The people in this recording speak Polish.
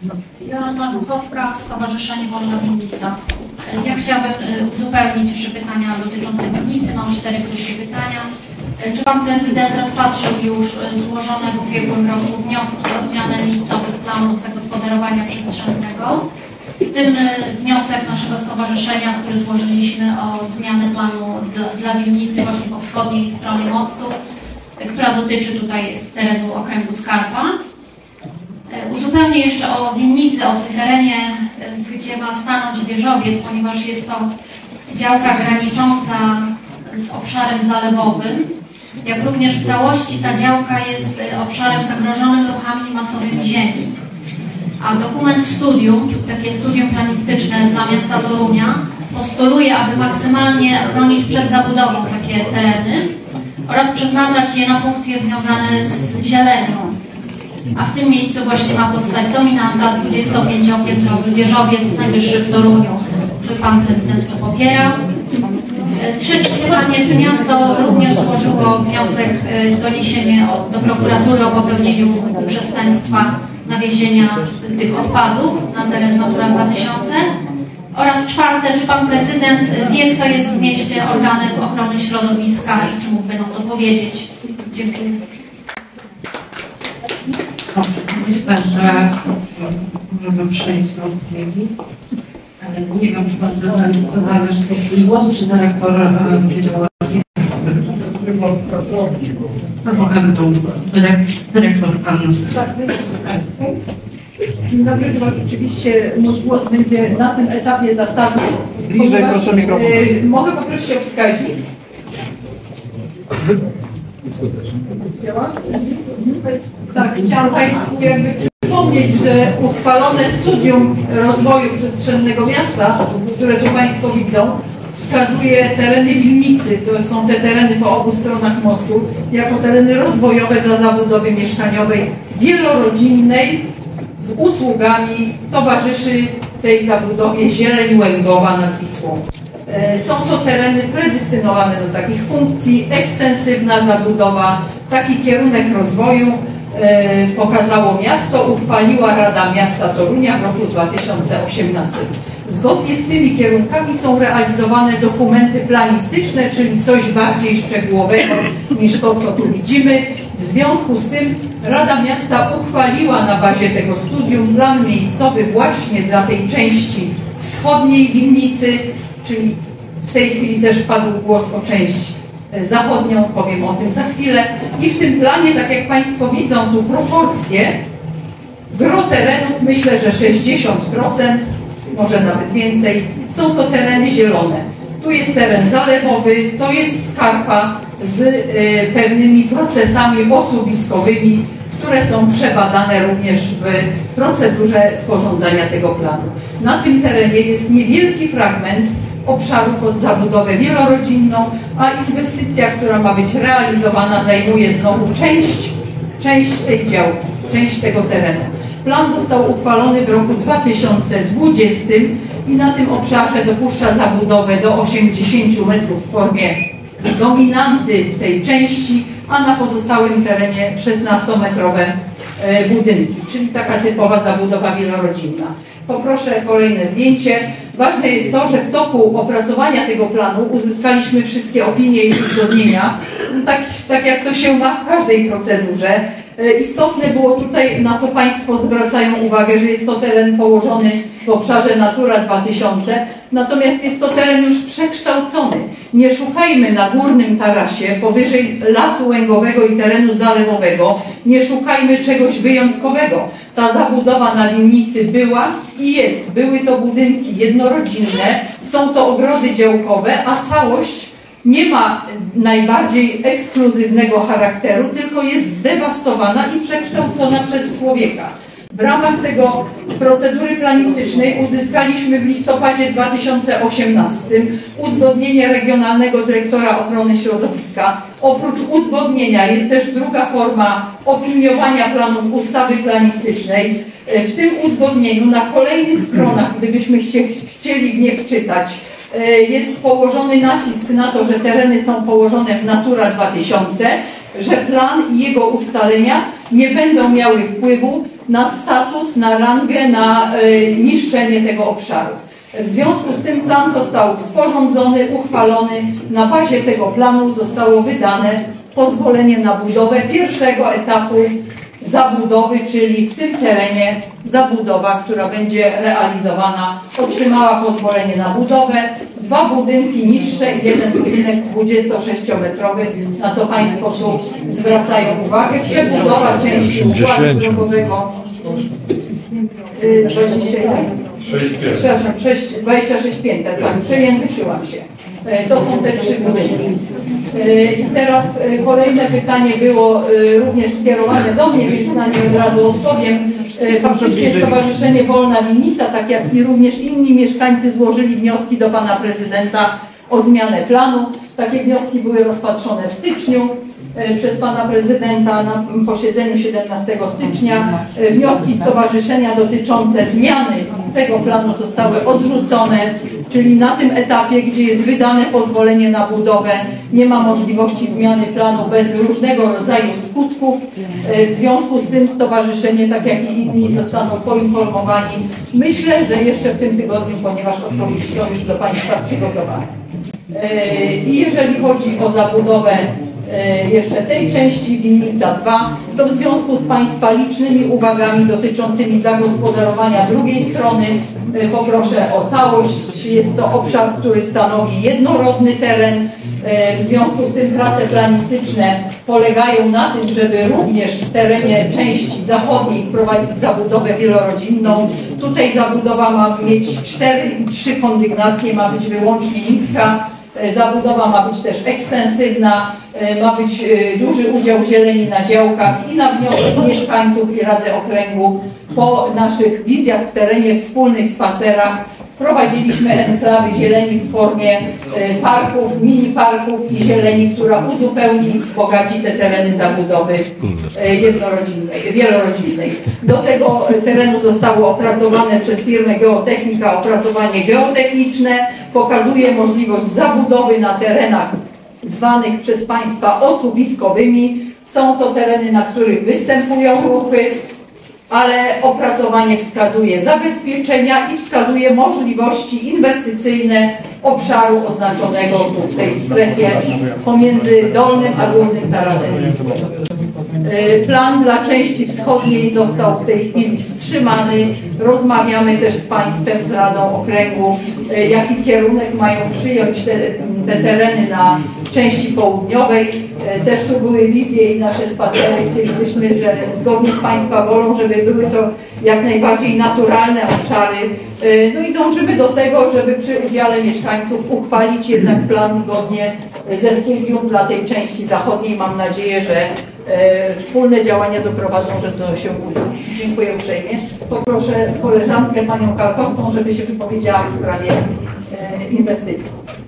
Joanna Żuchowska, Stowarzyszenie Wolna Winnica. Ja chciałabym uzupełnić jeszcze pytania dotyczące winnicy. Mam 4 krótkie pytania. Czy Pan Prezydent rozpatrzył już złożone w ubiegłym roku wnioski o zmianę miejscowych planów zagospodarowania przestrzennego? W tym wniosek naszego stowarzyszenia, który złożyliśmy o zmianę planu dla winnicy właśnie po wschodniej stronie mostu, która dotyczy tutaj z terenu okręgu Skarpa. Uzupełnię jeszcze o winnicy, o tym terenie, gdzie ma stanąć wieżowiec, ponieważ jest to działka granicząca z obszarem zalewowym, jak również w całości ta działka jest obszarem zagrożonym ruchami masowymi ziemi. A dokument studium, takie studium planistyczne dla miasta Torunia, postuluje, aby maksymalnie chronić przed zabudową takie tereny oraz przeznaczać je na funkcje związane z zielenią. A w tym miejscu właśnie ma powstać dominanta 25-piętrowy wieżowiec najwyższy w Toruniu. Czy Pan Prezydent to popiera? Trzecie pytanie, czy miasto również złożyło wniosek, doniesienie do prokuratury o popełnieniu przestępstwa nawiezienia tych odpadów na teren Natura 2000? Oraz czwarte, czy Pan Prezydent wie, kto jest w mieście organem ochrony środowiska i czy mógłby nam to powiedzieć? Dziękuję. Myślę, że możemy przejść do odpowiedzi. Nie wiem, czy Pan Prezydent chce zabrać w tej chwili głos, czy dyrektor Wydziału dyrektor Pan Dzień dobry, oczywiście mój głos będzie na tym etapie zasadny. Bliżej proszę mikrofon. Mogę poprosić o wskaźnik? Tak, chciałam Państwu jakby przypomnieć, że uchwalone studium rozwoju przestrzennego miasta, które tu Państwo widzą, wskazuje tereny winnicy, to są te tereny po obu stronach mostu, jako tereny rozwojowe dla zabudowy mieszkaniowej wielorodzinnej z usługami towarzyszy tej zabudowie zieleń łęgowa nad Wisłą. Są to tereny predestynowane do takich funkcji, ekstensywna zabudowa, taki kierunek rozwoju pokazało miasto, uchwaliła Rada Miasta Torunia w roku 2018. Zgodnie z tymi kierunkami są realizowane dokumenty planistyczne, czyli coś bardziej szczegółowego niż to, co tu widzimy. W związku z tym Rada Miasta uchwaliła na bazie tego studium plan miejscowy właśnie dla tej części wschodniej winnicy, czyli w tej chwili też padł głos o część zachodnią, powiem o tym za chwilę. I w tym planie, tak jak Państwo widzą tu proporcje, gro terenów, myślę, że 60%, może nawet więcej, są to tereny zielone. Tu jest teren zalewowy, to jest Skarpa z pewnymi procesami osuwiskowymi, które są przebadane również w procedurze sporządzania tego planu. Na tym terenie jest niewielki fragment obszaru pod zabudowę wielorodzinną, a inwestycja, która ma być realizowana, zajmuje znowu część tej działki, część tego terenu. Plan został uchwalony w roku 2020 i na tym obszarze dopuszcza zabudowę do 80 metrów w formie dominanty w tej części, a na pozostałym terenie 16-metrowe budynki, czyli taka typowa zabudowa wielorodzinna. Poproszę kolejne zdjęcie. Ważne jest to, że w toku opracowania tego planu uzyskaliśmy wszystkie opinie i uzgodnienia, tak jak to się ma w każdej procedurze. Istotne było tutaj, na co Państwo zwracają uwagę, że jest to teren położony w obszarze Natura 2000, natomiast jest to teren już przekształcony. Nie szukajmy na górnym tarasie, powyżej lasu łęgowego i terenu zalewowego, nie szukajmy czegoś wyjątkowego. Ta zabudowa na winnicy była i jest. Były to budynki jednorodzinne, są to ogrody działkowe, a całość nie ma najbardziej ekskluzywnego charakteru, tylko jest zdewastowana i przekształcona przez człowieka. W ramach tego procedury planistycznej uzyskaliśmy w listopadzie 2018 uzgodnienie Regionalnego Dyrektora Ochrony Środowiska. Oprócz uzgodnienia jest też druga forma opiniowania planu z ustawy planistycznej. W tym uzgodnieniu na kolejnych stronach, gdybyśmy się chcieli w nie wczytać, jest położony nacisk na to, że tereny są położone w Natura 2000, że plan i jego ustalenia nie będą miały wpływu na status, na rangę, na niszczenie tego obszaru. W związku z tym plan został sporządzony, uchwalony. Na bazie tego planu zostało wydane pozwolenie na budowę pierwszego etapu zabudowy, czyli w tym terenie zabudowa, która będzie realizowana, otrzymała pozwolenie na budowę. 2 budynki niższe i 1 budynek 26-metrowy, na co Państwo tu zwracają uwagę. Przebudowa części układu drogowego 26500, tak, przejęzyczyłam się. To są te 3 budynki. I teraz kolejne pytanie było również skierowane do mnie, więc na nie od razu odpowiem. Faktycznie Stowarzyszenie Wolna Winnica, tak jak i również inni mieszkańcy, złożyli wnioski do Pana Prezydenta o zmianę planu. Takie wnioski były rozpatrzone w styczniu przez Pana Prezydenta na posiedzeniu 17 stycznia. Wnioski stowarzyszenia dotyczące zmiany tego planu zostały odrzucone, czyli na tym etapie, gdzie jest wydane pozwolenie na budowę, nie ma możliwości zmiany planu bez różnego rodzaju skutków. W związku z tym stowarzyszenie, tak jak i inni, zostaną poinformowani. Myślę, że jeszcze w tym tygodniu, ponieważ odpowiedzi są już do Państwa przygotowane. I jeżeli chodzi o zabudowę jeszcze tej części Winnica 2, to w związku z Państwa licznymi uwagami dotyczącymi zagospodarowania drugiej strony poproszę o całość. Jest to obszar, który stanowi jednorodny teren. W związku z tym prace planistyczne polegają na tym, żeby również w terenie części zachodniej wprowadzić zabudowę wielorodzinną. Tutaj zabudowa ma mieć 4 i 3 kondygnacje, ma być wyłącznie niska. Zabudowa ma być też ekstensywna, ma być duży udział zieleni na działkach i na wniosek mieszkańców i Rady Okręgu po naszych wizjach w terenie, wspólnych spacerach wprowadziliśmy enklawy zieleni w formie parków, mini parków i zieleni, która uzupełni i wzbogaci te tereny zabudowy wielorodzinnej. Do tego terenu zostało opracowane przez firmę Geotechnika opracowanie geotechniczne. Pokazuje możliwość zabudowy na terenach zwanych przez Państwa osuwiskowymi. Są to tereny, na których występują ruchy, ale opracowanie wskazuje zabezpieczenia i wskazuje możliwości inwestycyjne obszaru oznaczonego w tej strefie pomiędzy Dolnym a Górnym Tarasem Wisły. Plan dla części wschodniej został w tej chwili wstrzymany. Rozmawiamy też z Państwem, z Radą Okręgu, jaki kierunek mają przyjąć te tereny na części południowej. Też tu były wizje i nasze spacery. Chcielibyśmy, że zgodnie z Państwa wolą, żeby były to jak najbardziej naturalne obszary. No i dążymy do tego, żeby przy udziale mieszkańców uchwalić jednak plan zgodnie ze studium dla tej części zachodniej. Mam nadzieję, że wspólne działania doprowadzą, że to się uda. Dziękuję uprzejmie. Poproszę koleżankę, panią Kalkowską, żeby się wypowiedziała w sprawie inwestycji.